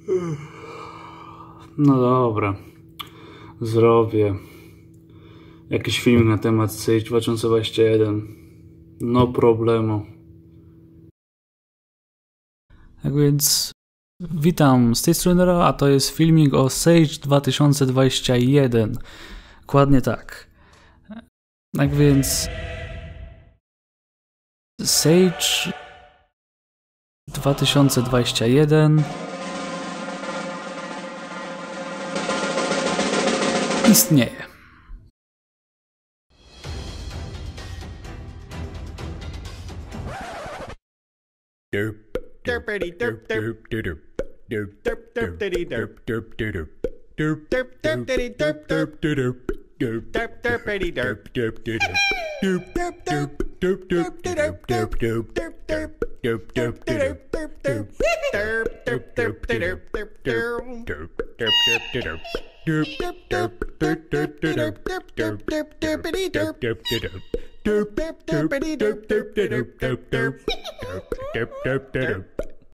No dobra, zrobię jakiś film na temat Sage 2021. No problemu. Tak więc witam z tej strony Ra, a to jest filmik o Sage 2021. Dokładnie tak. Tak więc Sage 2021 istnieje.